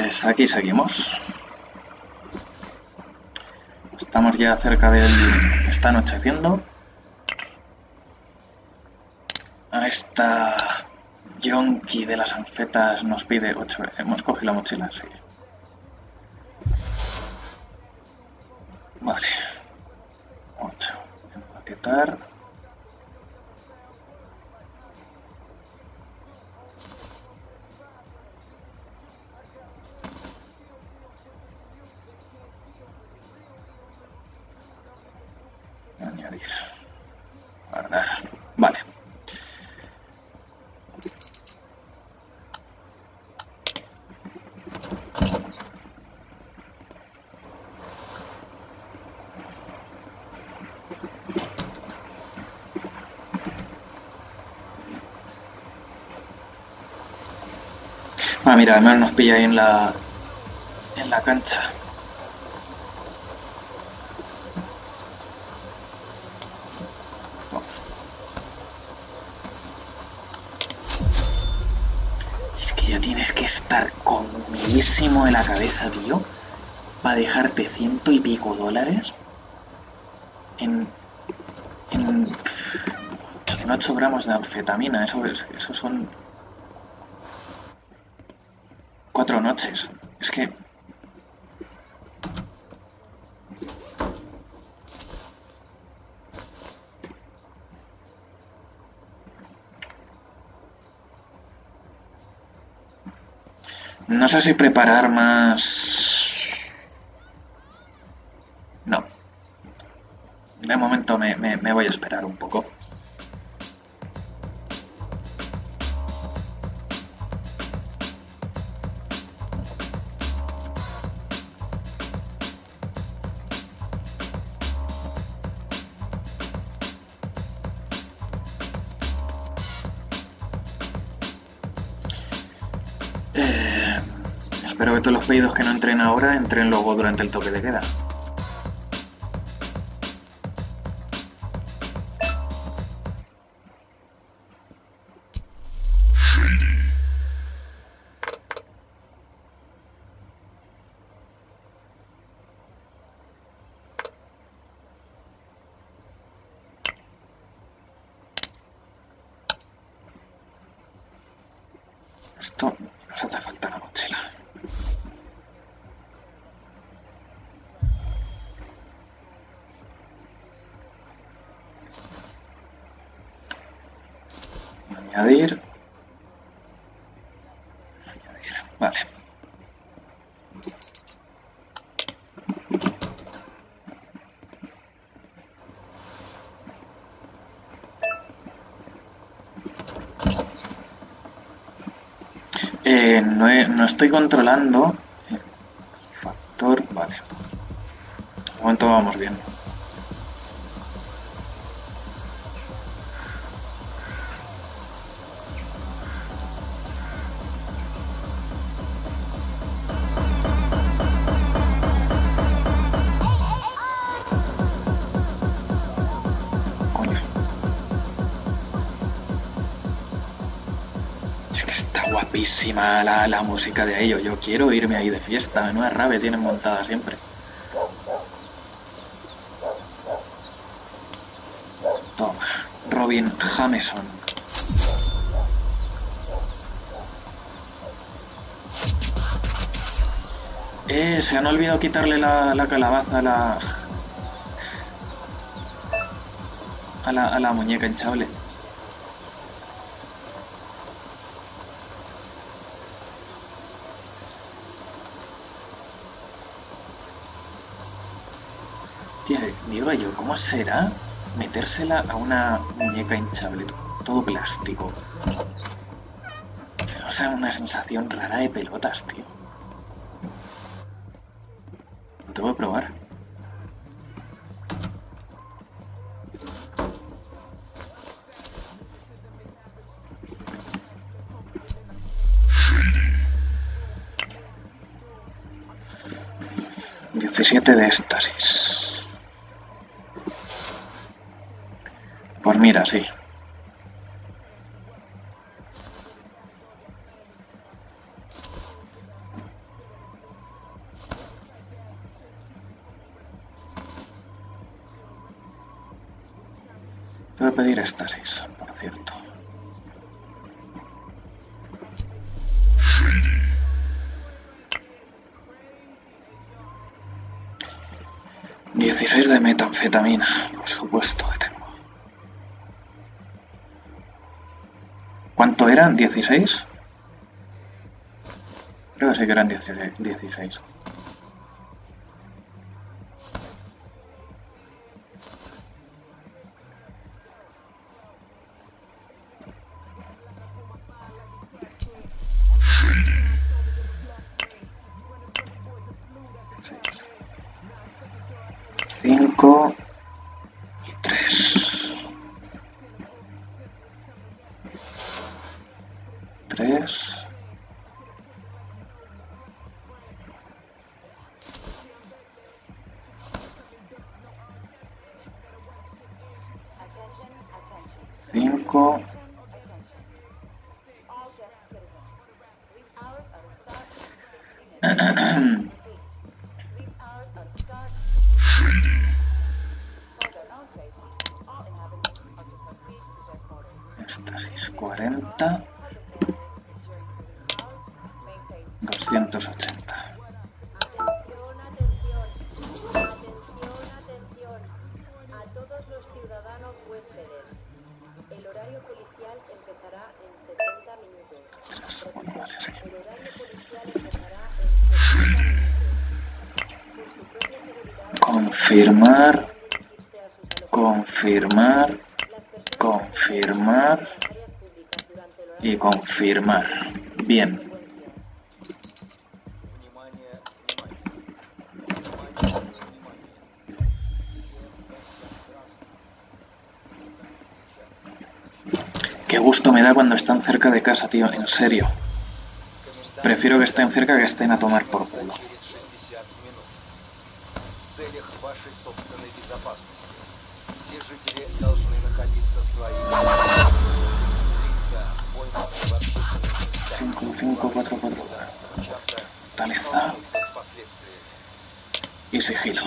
Pues aquí seguimos. Estamos ya cerca del... Está anocheciendo. A esta yonki de las anfetas nos pide 8. Hemos cogido la mochila, sí. Vale. 8. Empaquetar. Añadir. Guardar. Vale. Ah, mira, además nos pilla ahí en la cancha. Es que ya tienes que estar comidísimo de la cabeza, tío, para dejarte $100 y pico en 8 gramos de anfetamina. Eso son 4 noches. Es que... No sé si preparar más... No. De momento me voy a esperar un poco. Espero que todos los pedidos que no entren ahora entren luego durante el toque de queda. Esto nos hace falta la mochila. Añadir. Vale. No estoy controlando. Factor, vale. De momento vamos bien. Guapísima la música de ello. Yo quiero irme ahí de fiesta. Menuda rave tienen montada siempre. Toma, Robin Jameson. Se han olvidado quitarle la calabaza a la muñeca hinchable. Tía, digo yo, ¿cómo será metérsela a una muñeca hinchable? Todo plástico. O sea, una sensación rara de pelotas, tío. Lo tengo que probar. ...17 de éxtasis. Pues mira, sí. a pedir éxtasis, por cierto. $16 de metanfetamina, por supuesto que tengo. ¿Cuánto eran? ¿16? Creo que sí que eran 16. Cinco y 3. 3. Cinco. Éxtasis 40. 280. Atención, atención. Atención. A todos los ciudadanos huéspedes. El horario policial empezará en 70 minutos. Bueno, vale, sí. El horario policial empezará en 70 minutos. Por su propia seguridad, Confirmar. dirigirse a sus Confirmar. Las personas Confirmar. en áreas públicas durante el horario Y confirmar. Bien. Qué gusto me da cuando están cerca de casa, tío, en serio. Prefiero que estén cerca que estén a tomar por culo. Cinco, 5, 4, 4. Fortaleza. Y sigilo.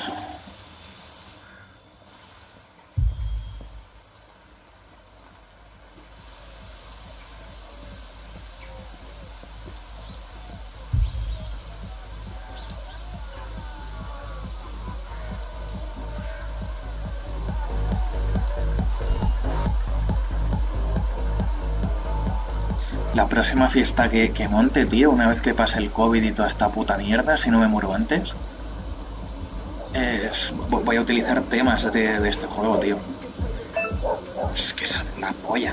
La próxima fiesta que monte, tío, una vez que pase el COVID y toda esta puta mierda, si no me muero antes, voy a utilizar temas de este juego, tío. Es que es la polla.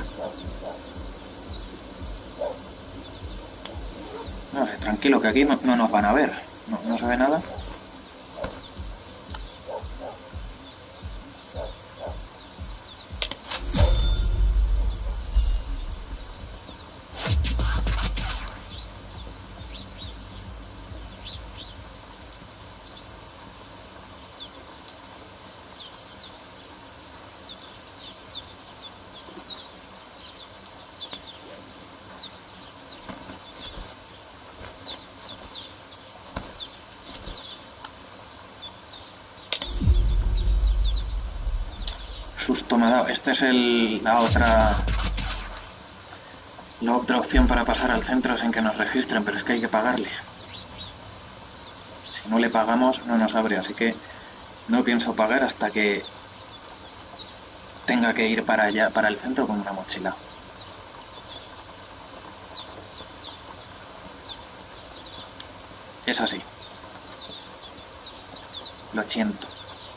No, tranquilo, que aquí no nos van a ver. No se ve nada. Susto me ha dado. Esta es la otra opción para pasar al centro sin que nos registren, pero es que hay que pagarle. Si no le pagamos no nos abre, así que no pienso pagar hasta que tenga que ir para allá, para el centro con una mochila. Es así. Lo siento.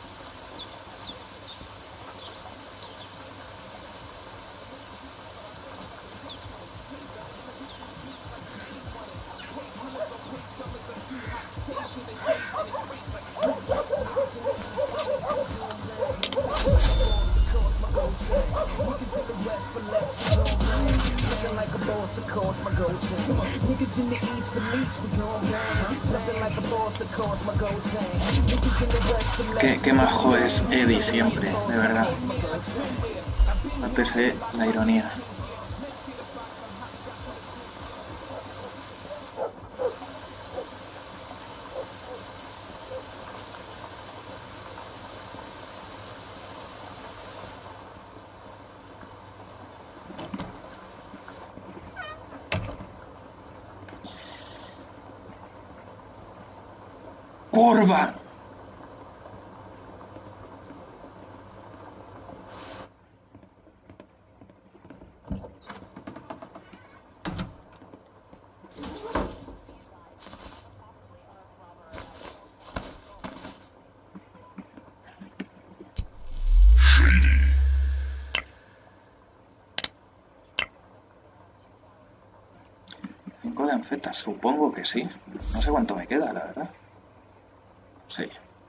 Qué majo es Eddie siempre, de verdad. Nótese la ironía. ¡Corva! De anfetas, supongo que sí. No sé cuánto me queda, la verdad. Sí.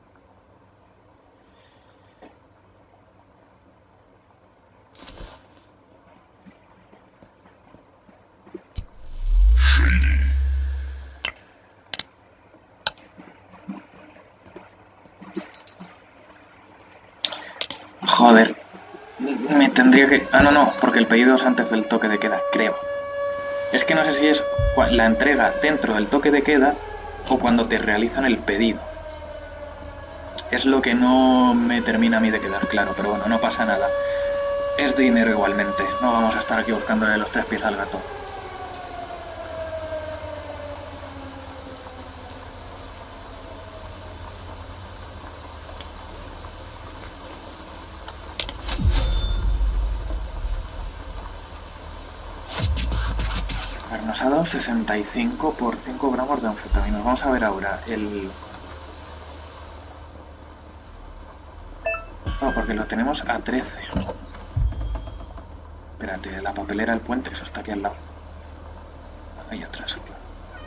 Joder. Me tendría que... Ah, no, porque el pedido es antes del toque de queda, creo. Es que no sé si es la entrega dentro del toque de queda o cuando te realizan el pedido. Es lo que no me termina a mí de quedar claro, pero bueno, no pasa nada. Es dinero igualmente, no vamos a estar aquí buscándole los 3 pies al gato. A ver, nos ha dado 65 por 5 gramos de anfetaminas. Vamos a ver ahora el... No, porque lo tenemos a 13. Espérate, la papelera del puente, eso está aquí al lado. Ahí atrás, claro.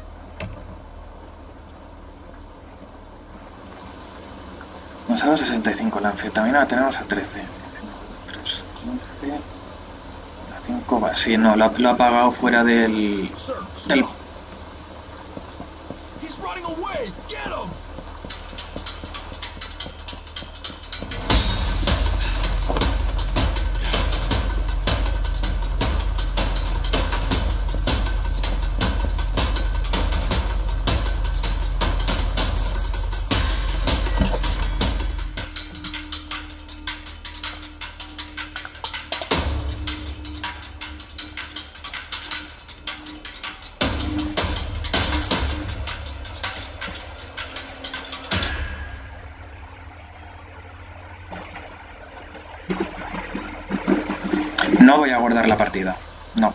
Nos ha dado 65, la anfetamina la tenemos a 13. 3, 15... 5 va. Sí, no, lo ha pagado fuera del... No voy a guardar la partida. No.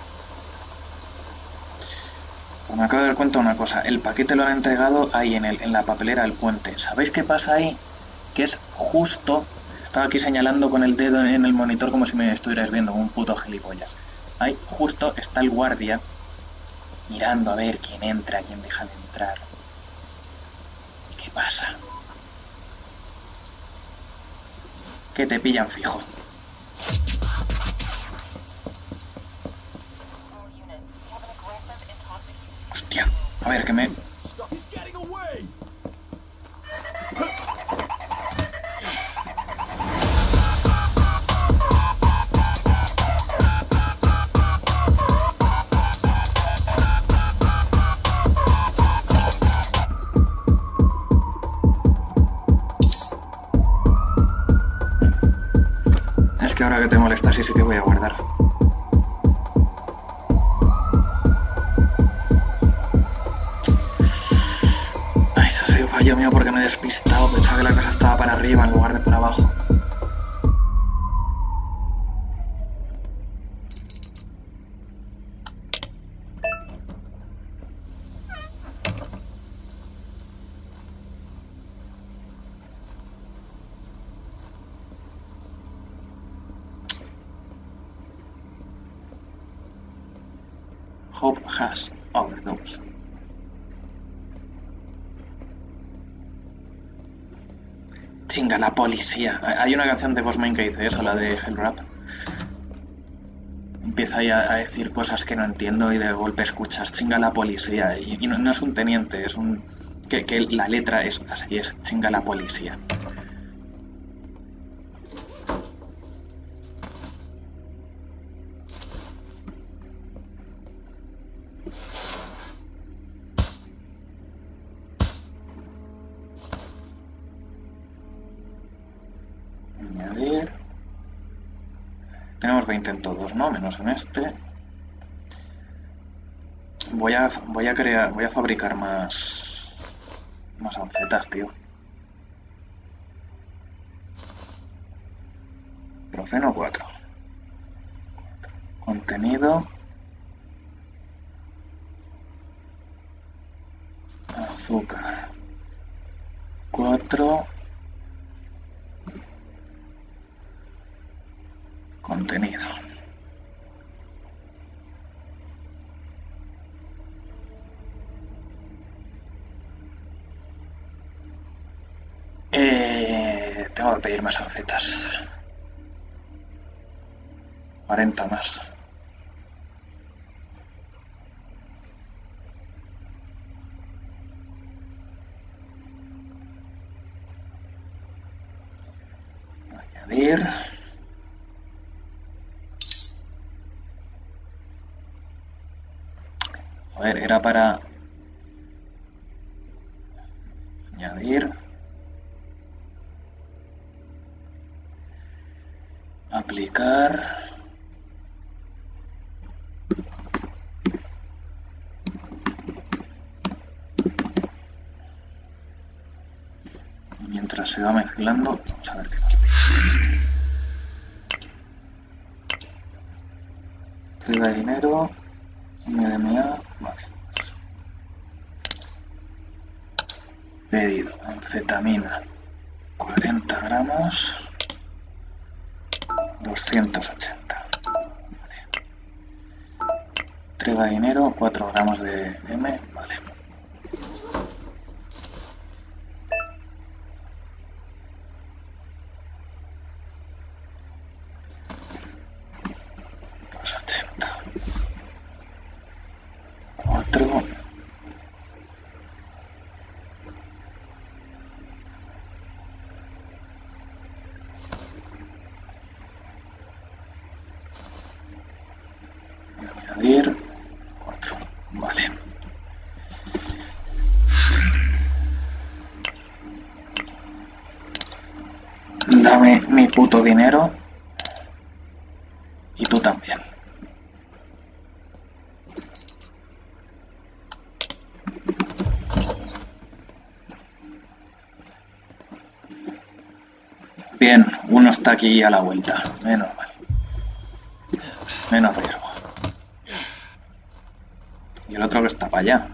Me acabo de dar cuenta de una cosa. El paquete lo han entregado ahí en la papelera del puente. ¿Sabéis qué pasa ahí? Que es justo... Estaba aquí señalando con el dedo en el monitor como si me estuvierais viendo, como un puto gilipollas. Ahí justo está el guardia mirando a ver quién entra, quién deja de entrar. ¿Qué pasa? Que te pillan fijo. Hostia, a ver, que me... Es que ahora que te molesta, sí que voy a guardar. Fallo mío porque me he despistado, pensaba que la casa estaba para arriba en lugar de para abajo. Hope has overdose. Chinga, la policía. Hay una canción de Ghostman que dice eso, la de Hellrap. Empieza ahí a decir cosas que no entiendo y de golpe escuchas chinga la policía. Y no es un teniente, es un... Que la letra es así, es chinga la policía. Añadir. Tenemos 20 en todos, ¿no? Menos en este. Voy a fabricar más Más anfetas, tío. Profeno 4. Contenido. Azúcar. 4. Contenido. Tengo que pedir más anfetas. 40 más. Añadir. Joder, era para añadir. Aplicar. Mientras se va mezclando, vamos a ver qué nos pide. Entrega de dinero, MDMA, vale. Pedido, anfetamina, 40 gramos, 280. Vale. Entrega de dinero, 4 gramos de M, vale. Añadir 4, vale. Dame mi puto dinero y tú también. Bien, uno está aquí a la vuelta, menos mal. Menos riesgo. Y el otro que está para allá.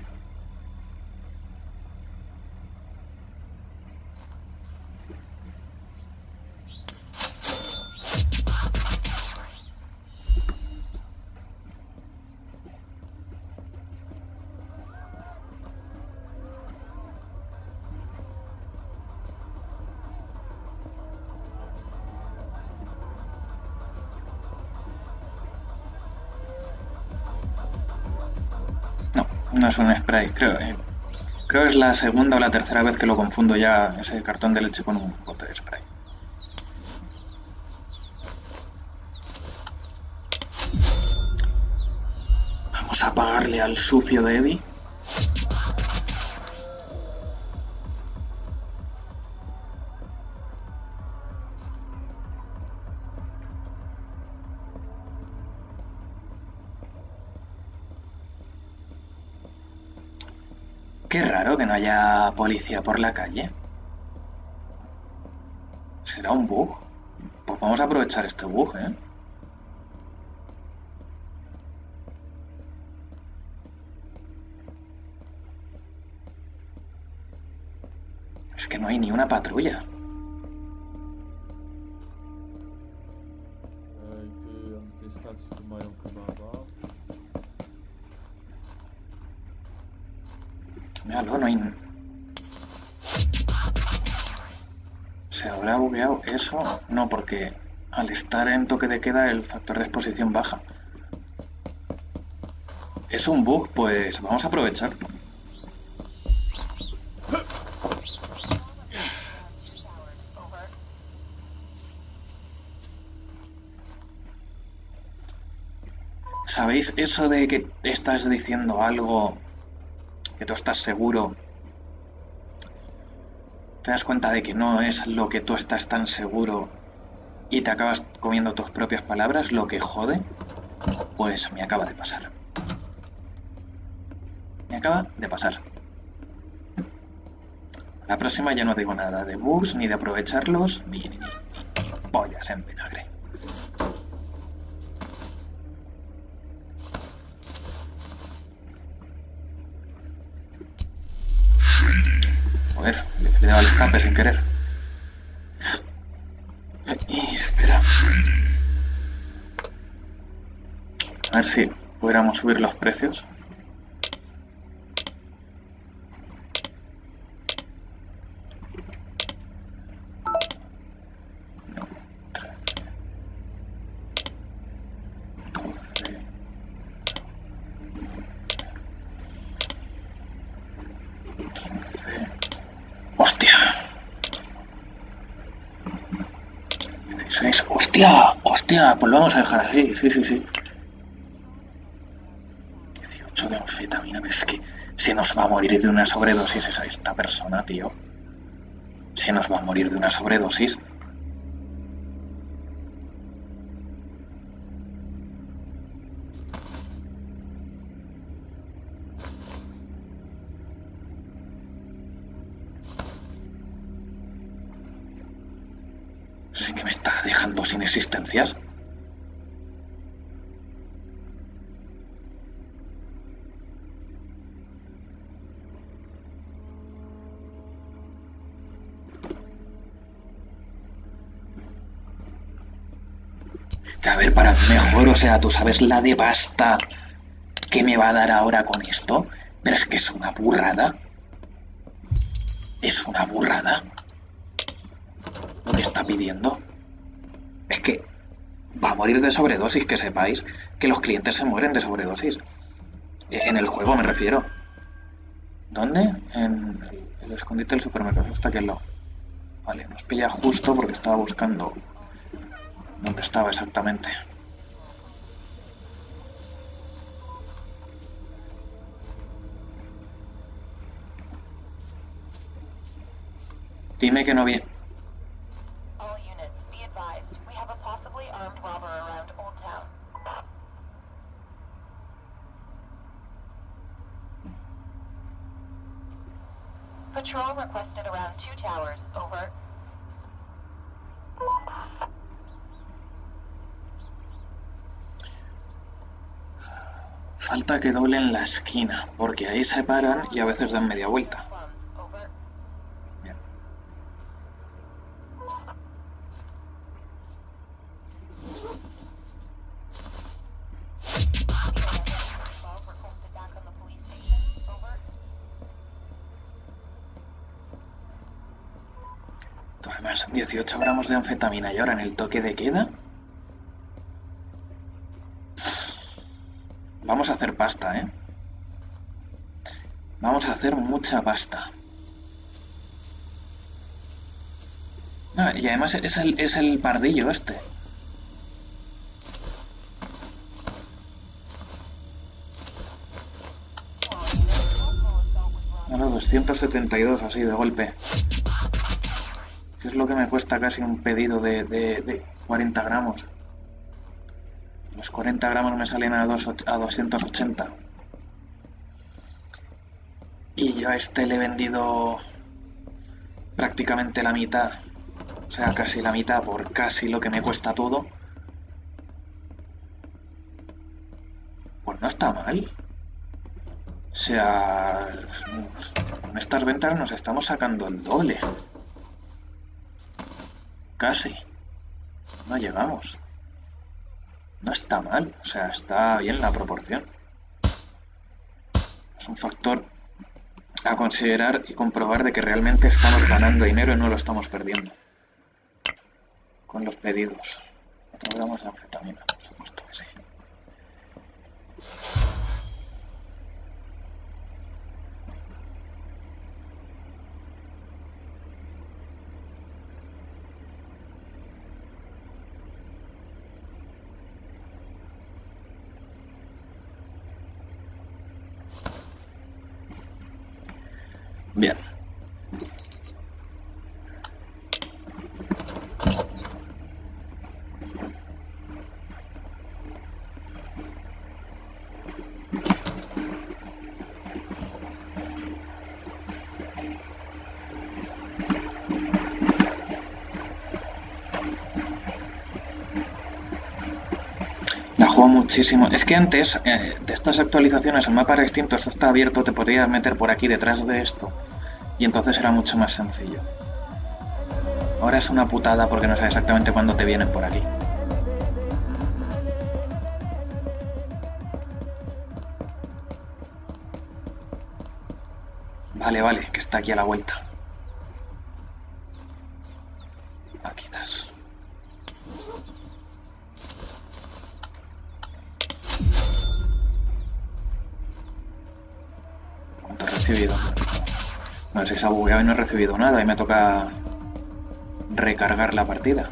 No es un spray, creo. Creo que es la segunda o la tercera vez que lo confundo ya ese cartón de leche con un bote de spray. Vamos a pagarle al sucio de Eddie. Qué raro que no haya policía por la calle. ¿Será un bug? Pues vamos a aprovechar este bug, ¿eh? Es que no hay ni una patrulla. Míralo, no hay... ¿Se habrá bugueado eso? No, porque al estar en toque de queda el factor de exposición baja. ¿Es un bug? Pues vamos a aprovechar. ¿Sabéis eso de que estás diciendo algo que tú estás seguro? Te das cuenta de que no es lo que tú estás tan seguro y te acabas comiendo tus propias palabras, lo que jode. Pues me acaba de pasar. Me acaba de pasar. La próxima ya no digo nada de bugs, ni de aprovecharlos, ni pollas en vinagre. Joder, le he dado el escape sin querer. Y espera. A ver si pudiéramos subir los precios. No, 13, 12, 15. ¡Hostia! 16. ¡Hostia! ¡Hostia! Pues lo vamos a dejar así. Sí, sí, sí. 18 de anfetamina. Pero es que se nos va a morir de una sobredosis esta persona, tío. Se nos va a morir de una sobredosis. Sí que me está dejando sin existencias. Que a ver, para mí mejor, o sea, tú sabes la de pasta que me va a dar ahora con esto, pero es que es una burrada. Es una burrada lo que está pidiendo. Es que va a morir de sobredosis, que sepáis que los clientes se mueren de sobredosis. En el juego me refiero. ¿Dónde? En el escondite del supermercado. Está aquí al lado. Vale, nos pilla justo porque estaba buscando dónde estaba exactamente. Dime que no vi. All units, be advised. We have a possibly armed robber around Old Town. Patrol requested around 2 towers. Over. Falta que doblen la esquina, porque ahí se paran y a veces dan media vuelta. Over. Bien. Requested back on the police station. Over. Además, 18 gramos de anfetamina y ahora en el toque de queda. Vamos a hacer pasta, ¿eh? Vamos a hacer mucha pasta. Ah, y además es el pardillo este. Bueno, 272 así de golpe. Que es lo que me cuesta casi un pedido de 40 gramos. Los 40 gramos me salen a 280. Y yo a este le he vendido prácticamente la mitad. O sea, casi la mitad por casi lo que me cuesta todo. Pues no está mal. O sea, con estas ventas nos estamos sacando el doble. Casi. No llegamos. No está mal, o sea, está bien la proporción. Es un factor a considerar y comprobar de que realmente estamos ganando dinero y no lo estamos perdiendo. Con los pedidos. 4 gramos de anfetamina, por supuesto que sí. Bien. muchísimo. Es que antes de estas actualizaciones el mapa era extinto, esto está abierto, te podrías meter por aquí detrás de esto y entonces era mucho más sencillo. Ahora es una putada porque no sabes exactamente cuándo te vienen por aquí. Vale, vale, que está aquí a la vuelta. Aquí estás. ¿Cuánto he recibido? No sé si se ha bugueado y no he recibido nada y me toca recargar la partida.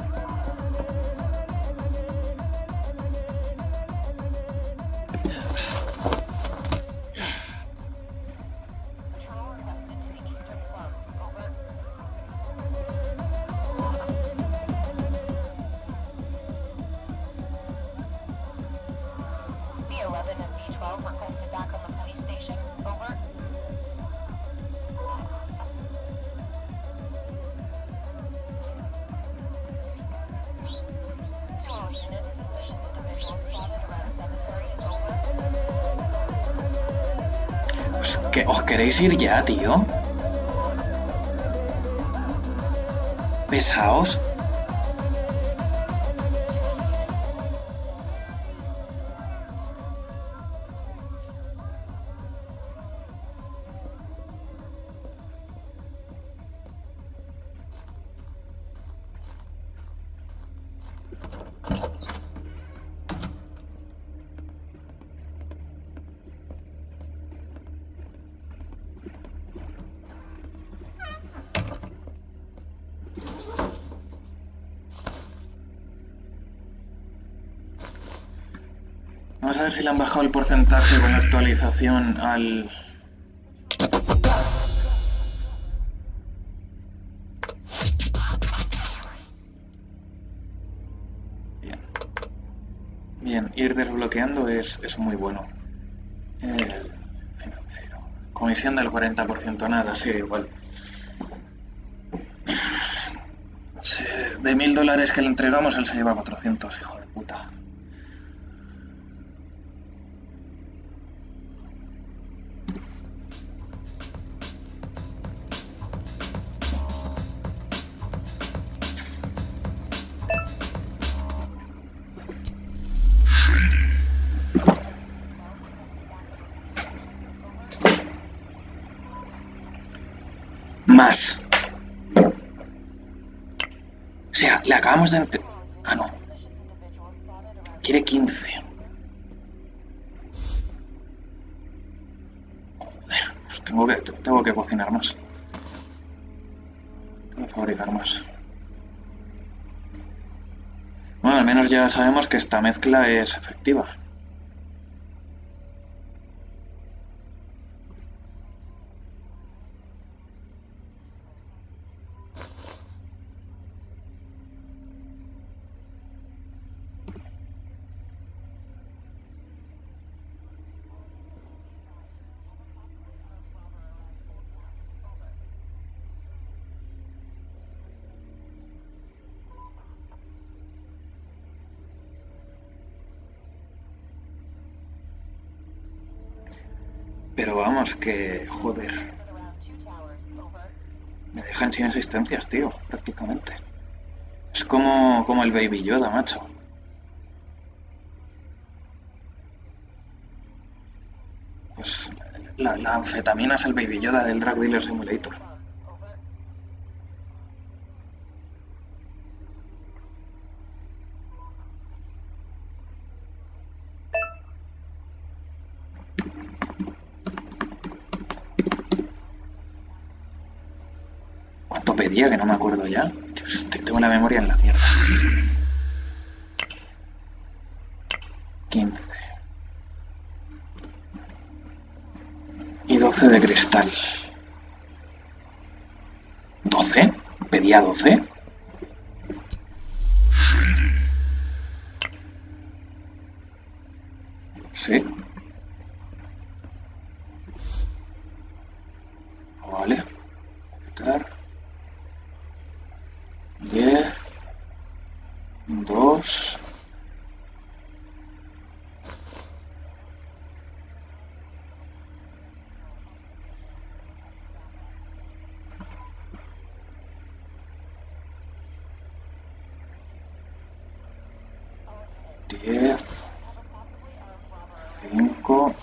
¿Os queréis ir ya, tío? Pesaos. Vamos a ver si le han bajado el porcentaje con la actualización al... Bien. Bien, ir desbloqueando es muy bueno. El financiero. Comisión del 40%, nada, sí, igual. De $1000 que le entregamos, él se lleva 400, hijo de puta. Más. O sea, le acabamos de... Ah, no. Quiere 15. Joder, pues tengo que cocinar más. Tengo que fabricar más. Bueno, al menos ya sabemos que esta mezcla es efectiva. Pero vamos, que... Joder. Me dejan sin asistencias, tío, prácticamente. Es como el Baby Yoda, macho. Pues la anfetamina es el Baby Yoda del Drug Dealer Simulator. ¿Cuánto pedía? Que no me acuerdo ya. Dios, tengo la memoria en la mierda. 15. Y 12 de cristal. ¿12? ¿Pedía 12? Sí. Vale. Quitar. 10. 2. 10, 5.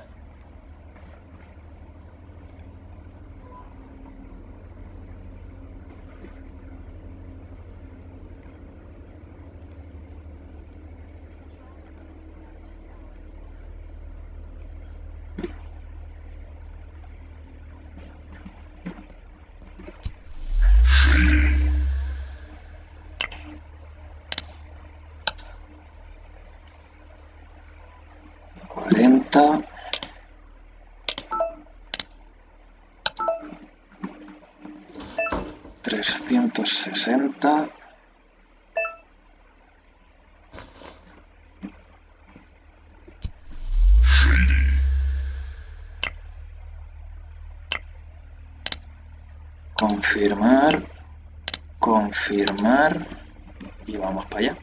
$360. Confirmar, confirmar y vamos para allá.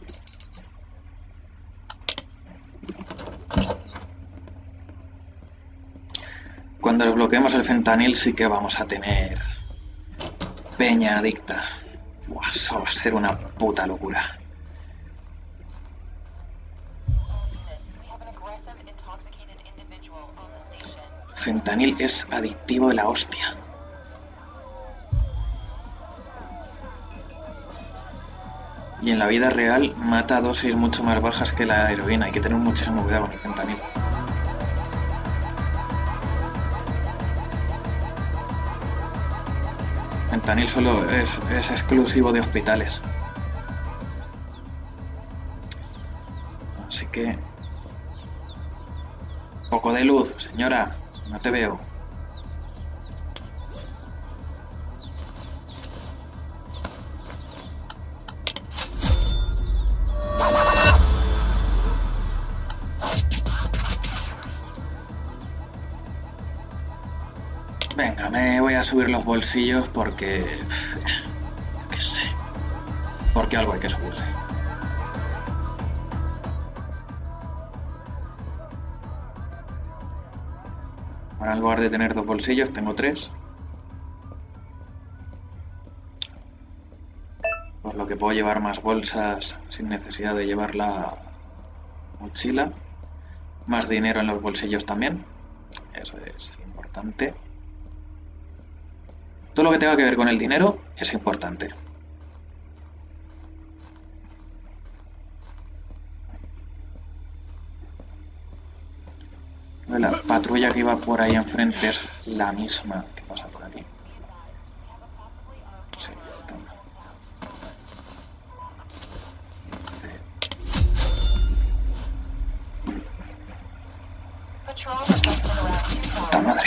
Cuando desbloqueemos el fentanil sí que vamos a tener peña adicta. Buah, eso va a ser una puta locura. Fentanil es adictivo de la hostia. Y en la vida real mata a dosis mucho más bajas que la heroína. Hay que tener muchísimo cuidado con el fentanil. Fentanil solo es exclusivo de hospitales. Así que... Poco de luz, señora. No te veo. Venga, me voy a subir los bolsillos porque... qué sé. Porque algo hay que subirse. Ahora en lugar de tener 2 bolsillos, tengo 3. Por lo que puedo llevar más bolsas sin necesidad de llevar la mochila. Más dinero en los bolsillos también. Eso es importante. Todo lo que tenga que ver con el dinero es importante. La patrulla que iba por ahí enfrente es la misma que pasa por aquí. Sí, toma. ¡Puta madre!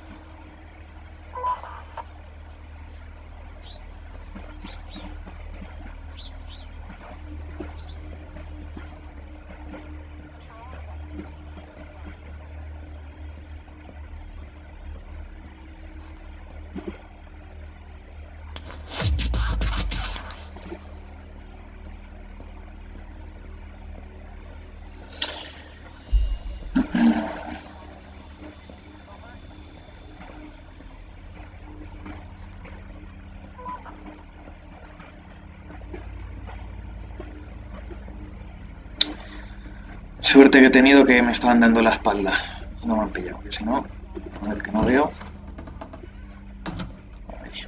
Suerte que he tenido que me estaban dando la espalda y no me han pillado, que si no, a ver que no veo. Ahí.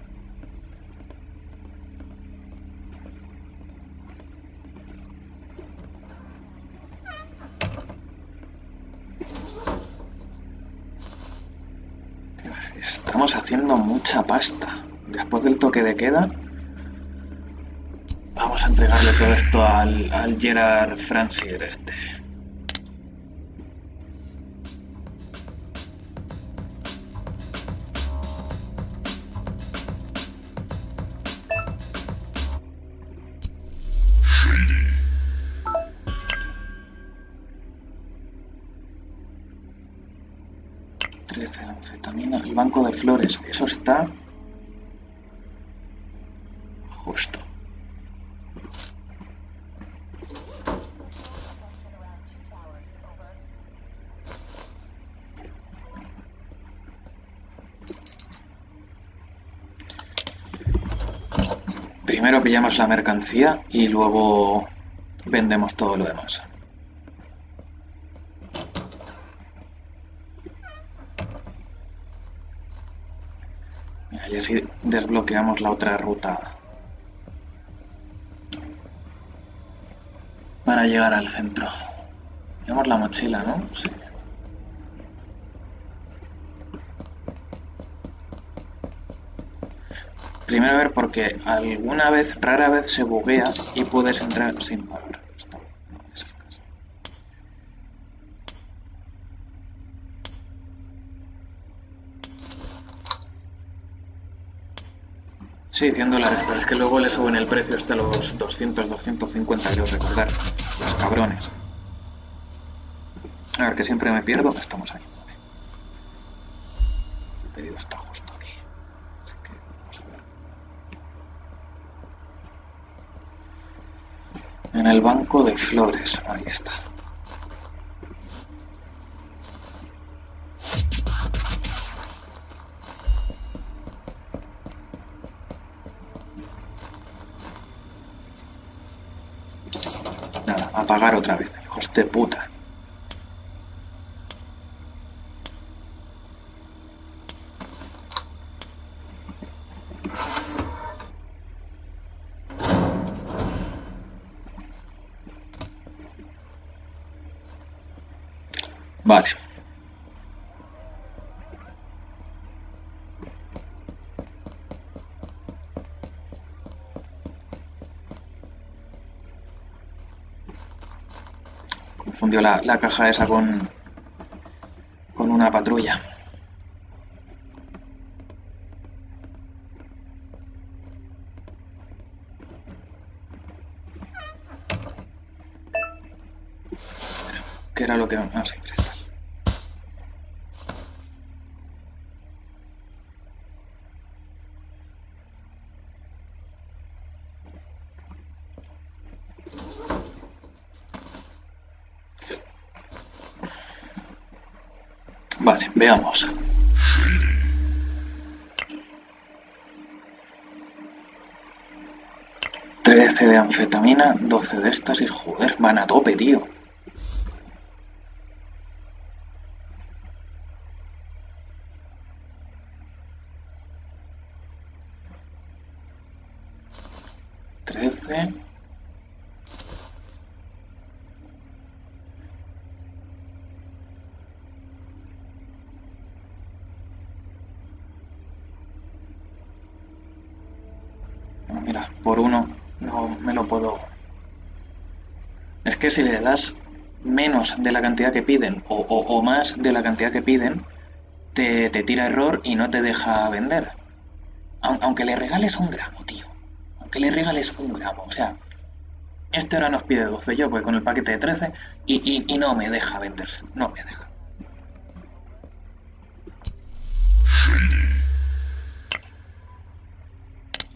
Estamos haciendo mucha pasta. Después del toque de queda, vamos a entregarle todo esto al Gerard Francier este. Anfetamina, el banco de flores, eso está justo. Primero pillamos la mercancía y luego vendemos todo lo demás. Y así desbloqueamos la otra ruta para llegar al centro. Llevamos la mochila, ¿no? Sí. Primero a ver porque alguna vez, rara vez se buguea y puedes entrar sin pagar. Esta vez no es el caso. Sí, $100, pero es que luego le suben el precio hasta los 200, 250, creo recordar. Los cabrones. A ver, que siempre me pierdo. Estamos ahí. Vale. El pedido está justo aquí. Así que vamos a ver. En el banco de flores. Ahí está. Nada, a pagar otra vez. Hijos de puta. Vale. Confundió la caja esa con una patrulla. ¿Qué era lo que...? Ah, sí, cristal. Vale, veamos. $13 de anfetamina, 12 de éxtasis. Joder, van a tope, tío. Mira, por uno no me lo puedo... Es que si le das menos de la cantidad que piden o más de la cantidad que piden, te tira error y no te deja vender. Aunque le regales 1 gramo, tío. Aunque le regales 1 gramo. O sea, este ahora nos pide 12, yo voy con el paquete de 13 y no me deja venderse. No me deja.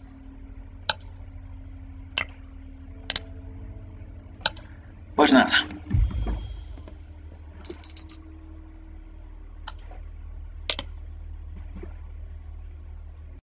Pues nada,